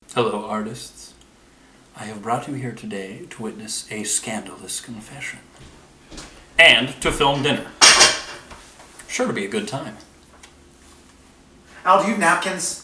Hello, artists. I have brought you here today to witness a scandalous confession. And to film dinner. Sure to be a good time. Al, do you have napkins?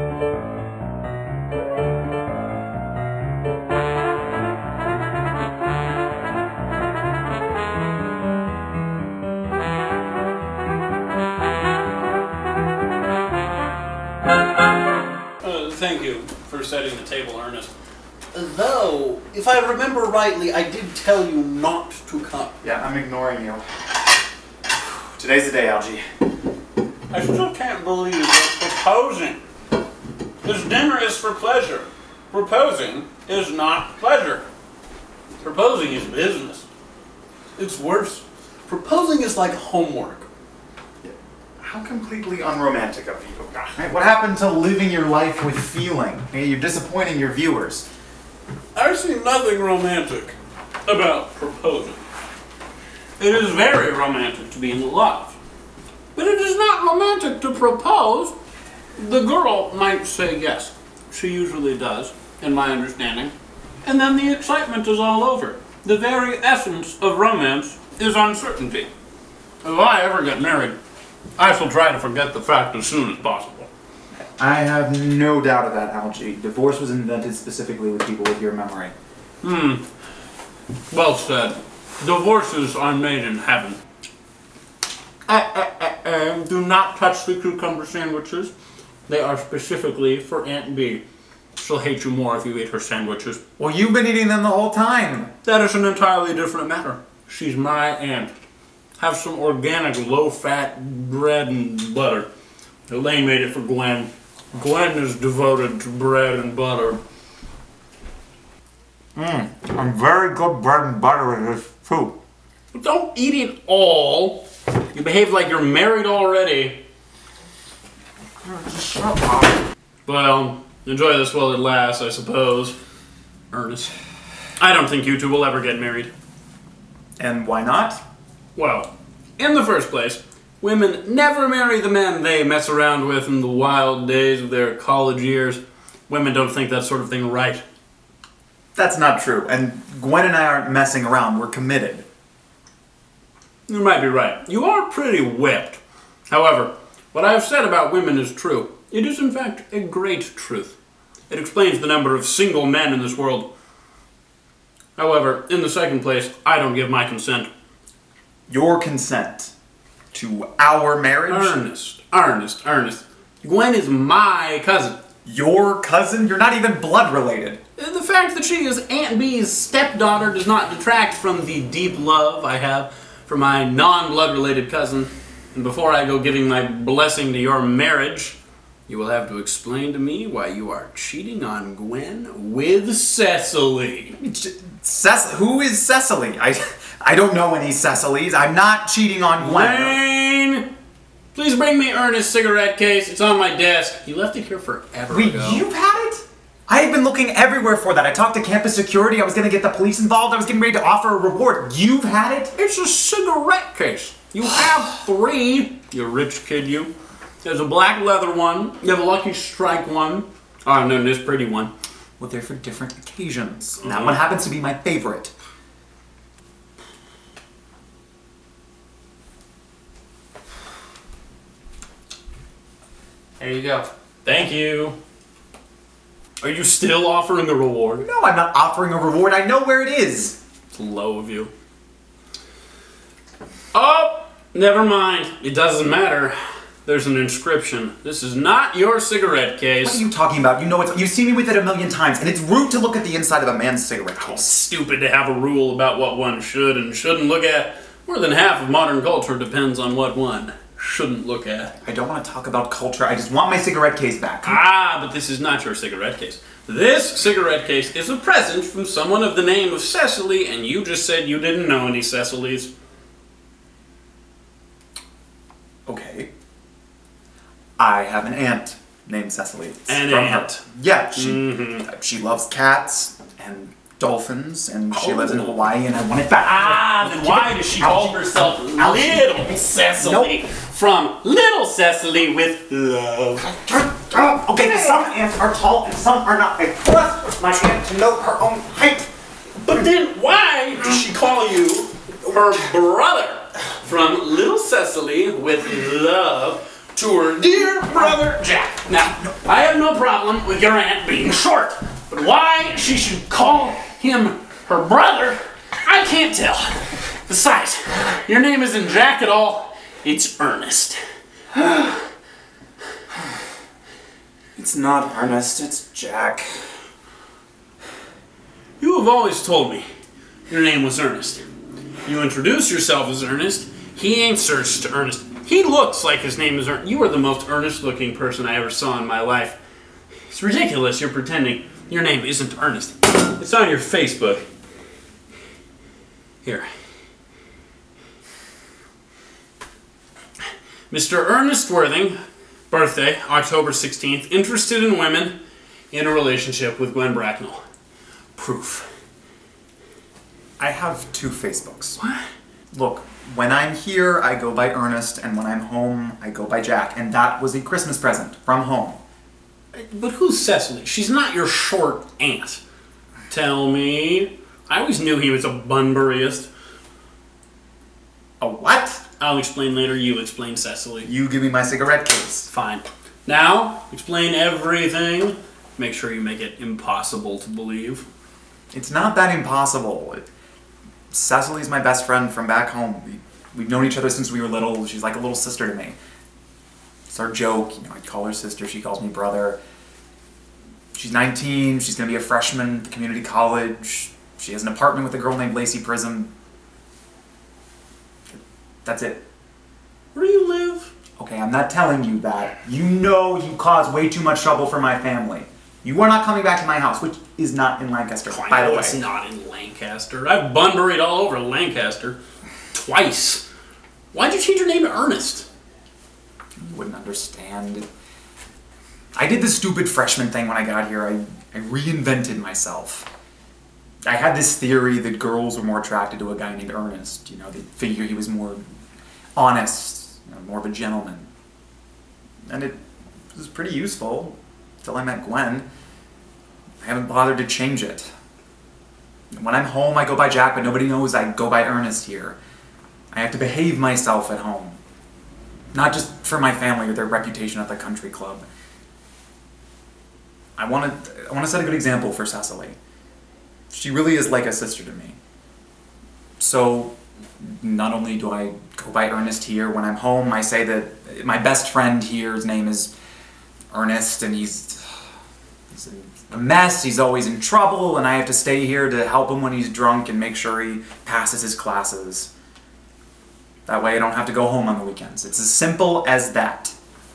Thank you for setting the table, Ernest. Though, if I remember rightly, I did tell you not to come. Yeah, I'm ignoring you. Today's the day, Algie. I still can't believe you're proposing. This dinner is for pleasure. Proposing is not pleasure. Proposing is business. It's worse. Proposing is like homework. How completely unromantic of you. Right? What happened to living your life with feeling? You're disappointing your viewers. I see nothing romantic about proposing. It is very romantic to be in love. But it is not romantic to propose. The girl might say yes. She usually does, in my understanding. And then the excitement is all over. The very essence of romance is uncertainty. If I ever get married, I shall try to forget the fact as soon as possible. I have no doubt of that, Algie. Divorce was invented specifically with people with your memory. Well said. Divorces are made in heaven. Do not touch the cucumber sandwiches. They are specifically for Aunt B. She'll hate you more if you eat her sandwiches. Well, you've been eating them the whole time. That is an entirely different matter. She's my aunt. Have some organic, low-fat bread and butter. Elaine made it for Gwen. Gwen is devoted to bread and butter. I'm very good bread and butter in this too. But don't eat it all. You behave like you're married already. Just shut up. Well, enjoy this while it lasts, I suppose. Ernest. I don't think you two will ever get married. And why not? Well, in the first place, women never marry the men they mess around with in the wild days of their college years. Women don't think that sort of thing right. That's not true. And Gwen and I aren't messing around. We're committed. You might be right. You are pretty whipped. However, what I have said about women is true. It is, in fact, a great truth. It explains the number of single men in this world. However, in the second place, I don't give my consent. Your consent to our marriage? Ernest. Gwen is my cousin. Your cousin? You're not even blood related. The fact that she is Aunt B's stepdaughter does not detract from the deep love I have for my non-blood related cousin. And before I go giving my blessing to your marriage, you will have to explain to me why you are cheating on Gwen with Cecily. Who is Cecily? I don't know any Cecilys. I'm not cheating on Gwen. Wayne! Please bring me Ernest's cigarette case. It's on my desk. He left it here forever Wait, ago. you've had it? I have been looking everywhere for that. I talked to campus security. I was going to get the police involved. I was getting ready to offer a reward. You've had it? It's a cigarette case. You have 3. You rich kid, you. There's a black leather one. You have a Lucky Strike one. Oh, and then this pretty one. Well, they're for different occasions. That one happens to be my favorite. There you go. Thank you. Are you still offering a reward? No, I'm not offering a reward. I know where it is. It's low of you. Oh, never mind. It doesn't matter. There's an inscription. This is not your cigarette case. What are you talking about? You know it's. You've seen me with it a million times, and it's rude to look at the inside of a man's cigarette case. Stupid to have a rule about what one should and shouldn't look at. More than half of modern culture depends on what one shouldn't look at. I don't want to talk about culture. I just want my cigarette case back. Ah, but this is not your cigarette case. This cigarette case is a present from someone of the name of Cecily, and you just said you didn't know any Cecilys. Okay. I have an aunt named Cecily. An aunt? Yeah, she loves cats and dolphins, and she lives in Hawaii, and I want it back. Ah, then why does she call herself Little Cecily? From Little Cecily with love. Okay, some ants are tall and some are not. I trust my aunt to know her own height. But then why does she call you her brother? From little Cecily with love to her dear brother Jack. Now, I have no problem with your aunt being short, but why she should call him her brother, I can't tell. Besides, your name isn't Jack at all, it's Ernest. It's not Ernest, it's Jack. You have always told me your name was Ernest. You introduce yourself as Ernest, he answers to Ernest. He looks like his name is Ernest. You are the most Ernest looking person I ever saw in my life. It's ridiculous you're pretending your name isn't Ernest. It's on your Facebook. Here. Mr. Ernest Worthing, birthday, October 16th, interested in women, in a relationship with Gwen Bracknell. Proof. I have 2 Facebooks. What? Look, when I'm here, I go by Ernest, and when I'm home, I go by Jack. And that was a Christmas present from home. But who's Cecily? She's not your short aunt. Tell me. I always knew he was a Bunburyist. A what? I'll explain later. You explain Cecily. You give me my cigarette case. Fine. Now, explain everything. Make sure you make it impossible to believe. It's not that impossible. Cecily's my best friend from back home. We've known each other since we were little. She's like a little sister to me. It's our joke. You know, I call her sister, she calls me brother. She's 19, she's going to be a freshman at the community college. She has an apartment with a girl named Lacey Prism. That's it. Where do you live? Okay, I'm not telling you that. You know you caused way too much trouble for my family. You are not coming back to my house, which is not in Lancaster, by the way. It's not in Lancaster. I've Bunburied all over Lancaster. Twice. Why'd you change your name to Ernest? You wouldn't understand. I did the stupid freshman thing when I got here. I reinvented myself. I had this theory that girls were more attracted to a guy named Ernest. You know, they figure he was more honest, you know, more of a gentleman. And it was pretty useful until I met Gwen. I haven't bothered to change it. When I'm home, I go by Jack, but nobody knows I go by Ernest here. I have to behave myself at home. Not just for my family or their reputation at the country club. I want to set a good example for Cecily. She really is like a sister to me. So, not only do I go by Ernest here, when I'm home I say that my best friend here's name is Ernest, and he's a mess, he's always in trouble, and I have to stay here to help him when he's drunk and make sure he passes his classes. That way I don't have to go home on the weekends. It's as simple as that.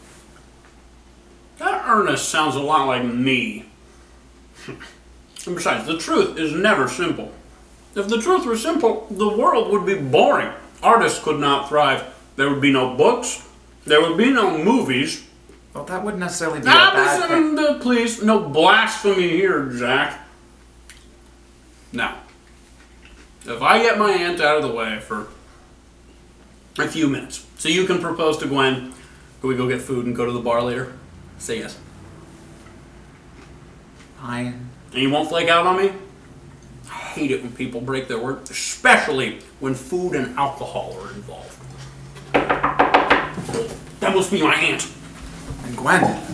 That Ernest sounds a lot like me. And besides, the truth is never simple. If the truth were simple, the world would be boring. Artists could not thrive. There would be no books. There would be no movies. Well, that wouldn't necessarily be a bad thing. Please, no blasphemy here, Jack. Now, if I get my aunt out of the way for a few minutes, so you can propose to Gwen, can we go get food and go to the bar later? Say yes. Fine. And you won't flake out on me? I hate it when people break their word, especially when food and alcohol are involved. That must be my aunt. And Gwen.